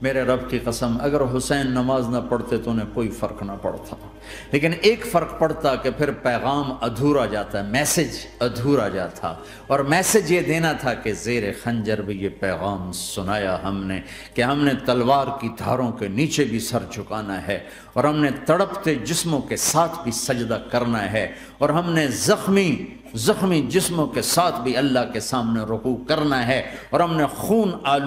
میرے رب کی قسم اگر حسین نماز نہ پڑھتے تو انہیں کوئی فرق نہ پڑتا، لیکن ایک فرق پڑتا کہ پھر پیغام ادھورا جاتا ہے، میسج ادھورا جاتا، اور میسج یہ دینا تھا کہ زیر خنجر بھی یہ پیغام سنایا ہم نے کہ ہم نے تلوار کی دھاروں کے نیچے بھی سر جھکانا ہے، اور ہم نے تڑپتے جسموں کے ساتھ بھی سجدہ کرنا ہے، اور ہم نے زخمی جسموں کے ساتھ بھی اللہ کے سامنے رکوع کرنا ہے، اور ہم نے خون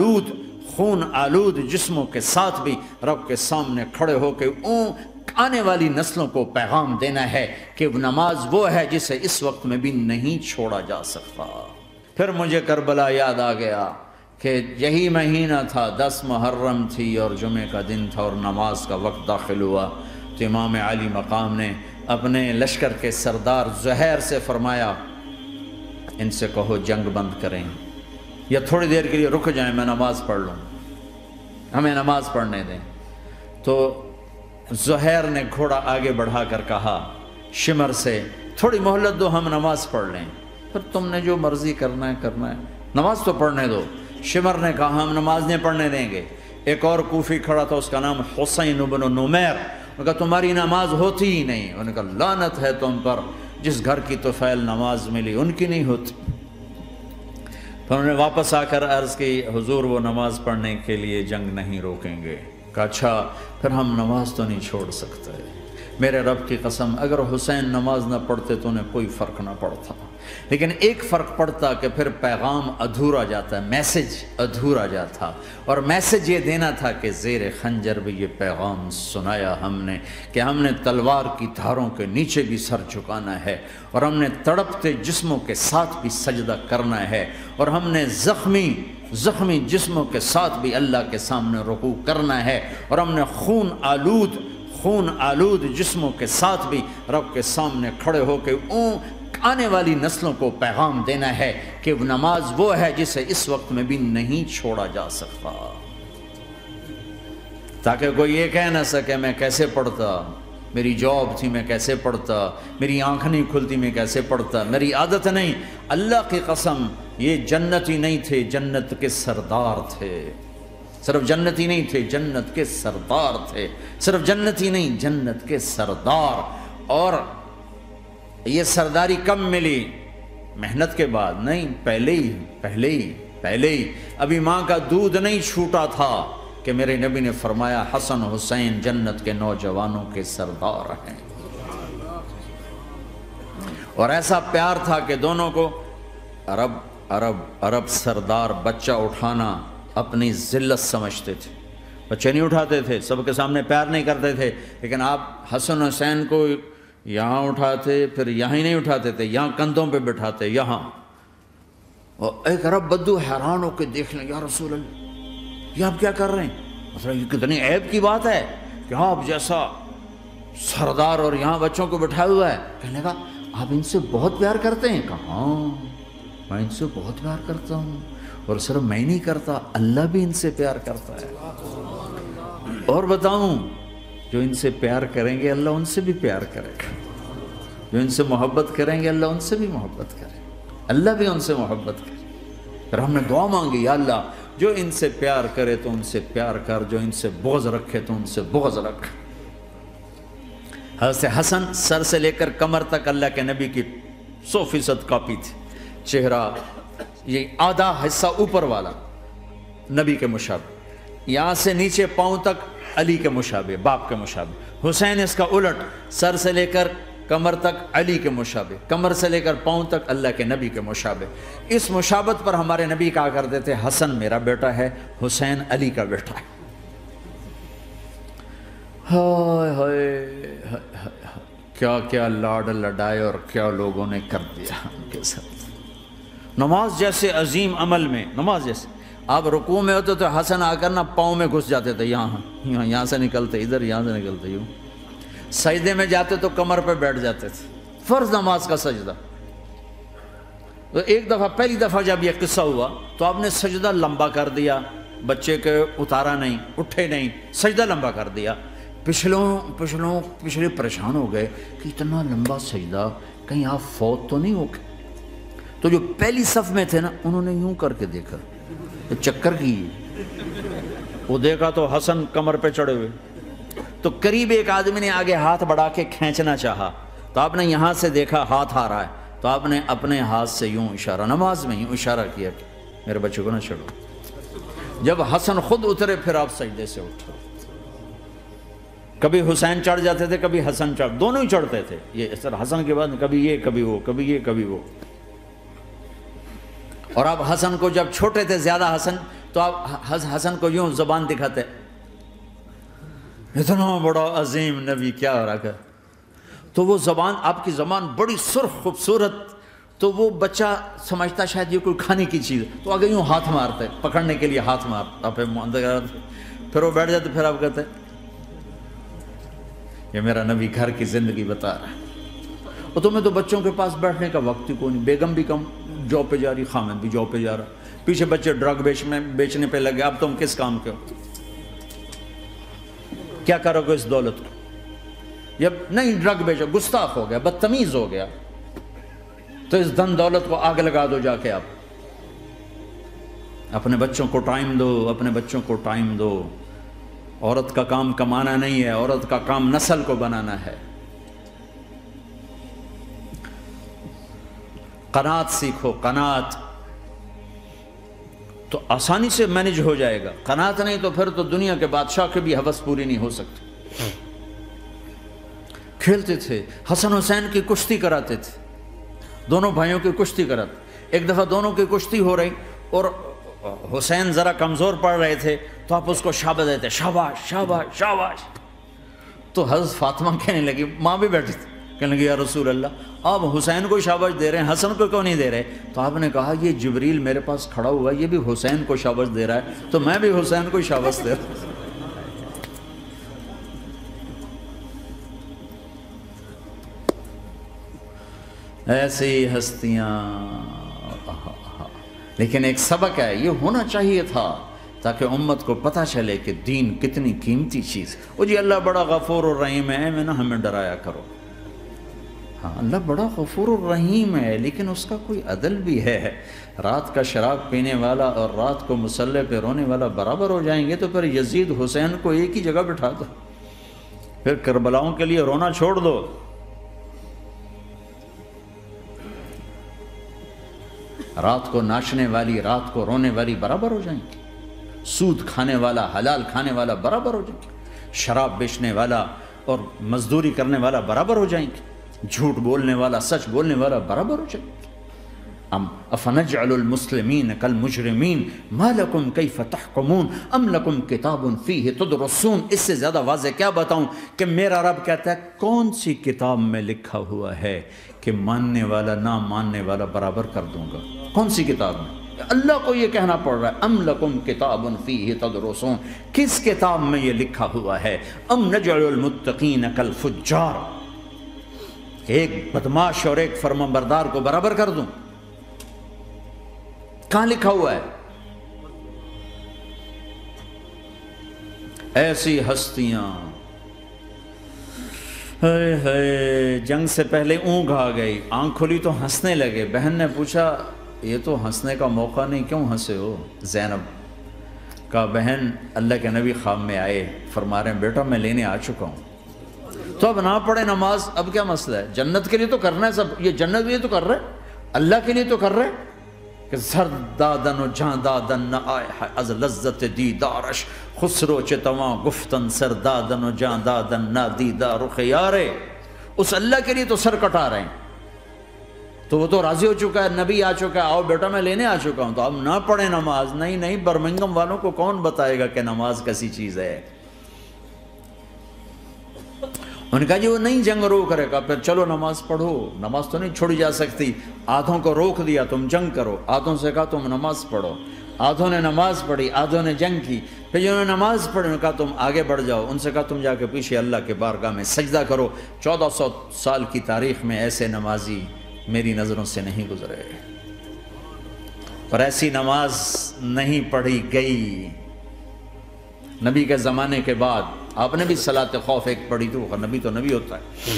آلود جسموں کے ساتھ بھی رب کے سامنے کھڑے ہو کے آنے والی نسلوں کو پیغام دینا ہے کہ نماز وہ ہے جسے اس وقت میں بھی نہیں چھوڑا جا سکتا۔ پھر مجھے کربلا یاد آ گیا کہ یہی مہینہ تھا، 10 محرم تھی اور جمعے کا دن تھا، اور نماز کا وقت داخل ہوا تو امام علی مقام نے اپنے لشکر کے سردار زہیر سے فرمایا ان سے کہو جنگ بند کریں یا تھوڑی دیر کے لیے رک جائیں، میں نماز پڑھ لوں، ہمیں نماز پڑھنے دیں۔ تو زہیر نے گھوڑا آگے بڑھا کر کہا شمر سے تھوڑی مہلت دو، ہم نماز پڑھ لیں، پھر تم نے جو مرضی کرنا ہے، نماز تو پڑھنے دو۔ شمر نے کہا ہم نماز نہیں پڑھنے دیں گے۔ ایک اور کوفی کھڑا تھا، اس کا نام حسین بن نمیر، انہوں نے کہا تمہاری نماز ہوتی ہی نہیں۔ انہوں نے کہا لعنت ہے تم پر، جس گھر کی طفیل نماز ملی ان کی نہیں ہوتی۔ پھر انہوں نے واپس آ کر عرض کی حضور وہ نماز پڑھنے کے لیے جنگ نہیں روکیں گے۔ کہا اچھا پھر ہم نماز تو نہیں چھوڑ سکتے۔ میرے رب کی قسم اگر حسین نماز نہ پڑھتے تو انہیں کوئی فرق نہ پڑتا، لیکن ایک فرق پڑتا کہ پھر پیغام ادھورا جاتا ہے، میسج ادھورا جاتا، اور میسج یہ دینا تھا کہ زیر خنجر بھی یہ پیغام سنایا ہم نے کہ ہم نے تلوار کی دھاروں کے نیچے بھی سر جھکانا ہے، اور ہم نے تڑپتے جسموں کے ساتھ بھی سجدہ کرنا ہے، اور ہم نے زخمی جسموں کے ساتھ بھی اللہ کے سامنے رکوع کرنا ہے، اور ہم نے خون آلود جسموں کے ساتھ بھی رب کے سامنے کھڑے ہو کے آنے والی نسلوں کو پیغام دینا ہے کہ نماز وہ ہے جسے اس وقت میں بھی نہیں چھوڑا جا سکتا، تاکہ کوئی یہ کہہ نہ سکے میں کیسے پڑھتا، میری جاب تھی میں کیسے پڑھتا، میری آنکھ نہیں کھلتی میں کیسے پڑھتا، میری عادت نہیں۔ اللہ کی قسم یہ جنتی نہیں تھے، جنت کے سردار تھے، صرف جنتی نہیں تھے، جنت کے سردار تھے، صرف جنتی نہیں جنت کے سردار۔ اور یہ سرداری کب ملی؟ محنت کے بعد نہیں، پہلے ہی ابھی ماں کا دودھ نہیں چھوٹا تھا کہ میرے نبی نے فرمایا حسن حسین جنت کے نوجوانوں کے سردار ہیں، اور ایسا پیار تھا کہ دونوں کو عرب سردار بچہ اٹھانا اپنی ذلت سمجھتے تھے، بچے نہیں اٹھاتے تھے، سب کے سامنے پیار نہیں کرتے تھے، لیکن آپ حسن حسین کو یہاں اٹھاتے، پھر یہاں ہی نہیں اٹھاتے تھے، یہاں کندھوں پہ بٹھاتے، یہاں۔ اور ایک عرب بدو حیران ہو کے دیکھ لیں یا رسول اللہ یہ آپ کیا کر رہے ہیں؟ مثلا یہ کتنی عیب کی بات ہے کہ آپ جیسا سردار اور یہاں بچوں کو بٹھایا ہوا ہے۔ کہنے لگا آپ ان سے بہت پیار کرتے ہیں؟ کہا ہاں میں ان سے بہت پیار کرتا ہوں، اور صرف میں نہیں کرتا، اللہ بھی ان سے پیار کرتا ہے۔ اور بتاؤں جو ان سے پیار کریں گے اللہ ان سے بھی پیار کرے گا، جو ان سے محبت کریں گے اللہ ان سے بھی محبت کرے گا، اللہ بھی ان سے محبت کرے۔ پھر ہم نے دعا مانگی یا اللہ جو ان سے پیار کرے تو ان سے پیار کر، جو ان سے بغض رکھے تو ان سے بغض رکھ۔ حضرت حسن سر سے لے کر کمر تک اللہ کے نبی کی 100% کاپی تھی، چہرہ یہ آدھا حصہ اوپر والا نبی کے مشابہ، یہاں سے نیچے پاؤں تک علی کے مشابہ، باپ کے مشابہ۔ حسین اس کا الٹ، سر سے لے کر کمر تک علی کے مشابہ، کمر سے لے کر پاؤں تک اللہ کے نبی کے مشابہ۔ اس مشابہت پر ہمارے نبی کہا کرتے تھے حسن میرا بیٹا ہے، حسین علی کا بیٹا ہے۔ ہائے ہائے کیا کیا لاڈ لڈائے اور کیا لوگوں نے کر دیا ان کے ساتھ۔ نماز جیسے عظیم عمل میں، نماز جیسے آپ رکوع میں ہوتے تو حسن آ کر نہ پاؤں میں گھس جاتے تھے، یہاں سے نکلتے ادھر، یہاں سے نکلتے یوں۔ سجدے میں جاتے تو کمر پہ بیٹھ جاتے تھے، فرض نماز کا سجدہ۔ تو ایک دفعہ پہلی دفعہ جب یہ قصہ ہوا تو آپ نے سجدہ لمبا کر دیا، بچے کے اتارا نہیں، اٹھے نہیں، سجدہ لمبا کر دیا۔ پچھلے پریشان ہو گئے کہ اتنا لمبا سجدہ کہیں آپ فوت تو نہیں ہو گئے۔ تو جو پہلی صف میں تھے نا انہوں نے یوں کر کے دیکھا، چکر کی وہ دیکھا تو حسن کمر پہ چڑھے ہوئے، تو قریب ایک آدمی نے آگے ہاتھ بڑھا کے کھینچنا چاہا، تو آپ نے یہاں سے دیکھا ہاتھ آ رہا ہے، تو آپ نے اپنے ہاتھ سے یوں اشارہ، نماز میں یوں اشارہ کیا کہ میرے بچے کو نہ چھڑو۔ جب حسن خود اترے پھر آپ سجدے سے اٹھو۔ کبھی حسین چڑھ جاتے تھے، کبھی حسن چڑھ، دونوں ہی چڑھتے تھے، یہ سر حسن کے بعد کبھی یہ کبھی وہ، کبھی یہ کبھی وہ۔ اور آپ حسن کو جب چھوٹے تھے زیادہ حسن، تو آپ حسن کو یوں زبان دکھاتے، اتنا بڑا عظیم نبی کیا ہو رہا ہے، تو وہ زبان، آپ کی زبان بڑی سرخ خوبصورت، تو وہ بچہ سمجھتا شاید یہ کوئی کھانے کی چیز، تو آگے یوں ہاتھ مارتے، پکڑنے کے لیے ہاتھ مارتا، پھر وہ بیٹھ جاتے، پھر آپ کہتے یہ میرا نبی گھر کی زندگی بتا رہا ہے۔ اور تمہیں تو بچوں کے پاس بیٹھنے کا وقت ہی کوئی نہیں، بیگم بھی کم جاب پہ جا رہی، خامد بھی جاب پہ جا رہا، پیچھے بچے ڈرگ بیچنے پہ لگے، اب تم کس کام کے ہو؟ کیا کرو گے اس دولت کو؟ جب نہیں ڈرگ بیچو، گستاخ ہو گیا، بدتمیز ہو گیا، تو اس دن دولت کو آگ لگا دو جا کے۔ آپ اپنے بچوں کو ٹائم دو، اپنے بچوں کو ٹائم دو۔ عورت کا کام کمانا نہیں ہے، عورت کا کام نسل کو بنانا ہے۔ قناعت سیکھو، قناعت تو آسانی سے مینج ہو جائے گا، قناعت نہیں تو پھر تو دنیا کے بادشاہ کی بھی ہوس پوری نہیں ہو سکتی۔ کھیلتے تھے، حسن حسین کی کشتی کراتے تھے، دونوں بھائیوں کی کشتی کراتے۔ ایک دفعہ دونوں کی کشتی ہو رہی اور حسین ذرا کمزور پڑ رہے تھے، تو آپ اس کو شاباش دیتے، شاباش شاباش شاباش۔ تو حضرت فاطمہ کہنے لگی، ماں بھی بیٹھی تھی، کہنے لگی یا رسول اللہ آپ حسین کو شاباش دے رہے ہیں، حسن کو کیوں نہیں دے رہے؟ تو آپ نے کہا یہ جبریل میرے پاس کھڑا ہوا ہے، یہ بھی حسین کو شاباش دے رہا ہے، تو میں بھی حسین کو شاباش دے رہا ہوں۔ ایسی ہستیاں، لیکن ایک سبق ہے، یہ ہونا چاہیے تھا تاکہ امت کو پتہ چلے کہ دین کتنی قیمتی چیز۔ وہ جی اللہ بڑا غفور الرحیم ہے، میں نہ ہمیں ڈرایا کرو۔ ہاں اللہ بڑا غفور الرحیم ہے، لیکن اس کا کوئی عدل بھی ہے۔ رات کا شراب پینے والا اور رات کو مصلی پہ رونے والا برابر ہو جائیں گے، تو پھر یزید حسین کو ایک ہی جگہ بٹھا دو، پھر کربلاؤں کے لیے رونا چھوڑ دو۔ رات کو ناچنے والی، رات کو رونے والی برابر ہو جائیں گے، سود کھانے والا، حلال کھانے والا برابر ہو جائیں گے، شراب بیچنے والا اور مزدوری کرنے والا برابر ہو جائیں گے، جھوٹ بولنے والا، سچ بولنے والا برابر ہو جائیں گے۔ افنجعل المسلمین کالمجرمین ما لکم کیف تحکمون ام لکم کتاب فیہ تدرسون۔ اس سے زیادہ واضح کیا بتاؤں کہ میرا رب کہتا ہے کون سی کتاب میں لکھا ہوا ہے کہ ماننے والا نہ ماننے والا برابر کر دوں گا؟ کون سی کتاب میں؟ اللہ کو یہ کہنا پڑ رہا ہے ام لکم کتاب فیہ تدرسون، کس کتاب میں یہ لکھا ہوا ہے؟ ام نجعل المتقین کالفجار، ایک بدماش اور ایک فرمانبردار کو برابر کر دوں؟ کہاں لکھا ہوا ہے؟ ایسی ہستیاں، جنگ سے پہلے اونگ آ گئی، آنکھ کھلی تو ہنسنے لگے۔ بہن نے پوچھا یہ تو ہنسنے کا موقع نہیں، کیوں ہنسے ہو؟ زینب کہا بہن اللہ کے نبی خواب میں آئے، فرما رہے ہیں بیٹا میں لینے آ چکا ہوں، تو اب نہ پڑھے نماز، اب کیا مسئلہ ہے؟ جنت کے لیے تو کرنا ہے سب، یہ جنت کے لیے تو کر رہے، اللہ کے لیے تو کر رہے کہ زر دادن و جان دادن نہ آئے ہے از لذت دیدارش، خسرو چتواں گفتن سر دادن و جان دادن نہ دیدار رخ یارے۔ اس اللہ کے لیے تو سر کٹا رہے ہیں، تو وہ تو راضی ہو چکا ہے، نبی آ چکا ہے، آؤ بیٹا میں لینے آ چکا ہوں، تو اب نہ پڑھیں نماز؟ نہیں نہیں، برمنگم والوں کو کون بتائے گا کہ نماز کیسی چیز ہے؟ انہوں نے کہا جی وہ نہیں جنگ روک کرے گا، پھر چلو نماز پڑھو، نماز تو نہیں چھوڑی جا سکتی۔ آدھوں کو روک دیا تم جنگ کرو، آدھوں سے کہا تم نماز پڑھو، آدھوں نے نماز پڑھی، آدھوں نے جنگ کی۔ پھر جنہوں نے نماز پڑھی انہوں نے کہا تم آگے بڑھ جاؤ، ان سے کہا تم جا کے پیچھے اللہ کے بارگاہ میں سجدہ کرو۔ 1400 سال کی تاریخ میں ایسے نمازی میری نظروں سے نہیں گزرے، اور ایسی نماز نہیں پڑھی گئی نبی کے زمانے کے بعد۔ آپ نے بھی صلاۃ خوف ایک پڑھی تھی، وہ نبی تو نبی ہوتا ہے،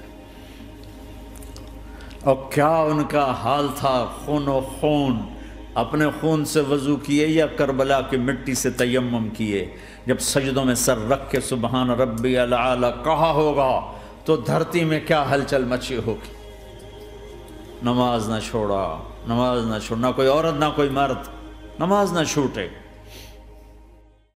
اور کیا ان کا حال تھا، خون و خون، اپنے خون سے وضو کیے یا کربلا کی مٹی سے تیمم کیے، جب سجدوں میں سر رکھ کے سبحان ربی الاعلی کہا ہوگا تو دھرتی میں کیا ہلچل مچی ہوگی۔ نماز نہ چھوڑا، نماز نہ چھوڑ، نہ کوئی عورت نہ کوئی مرد نماز نہ چھوٹے۔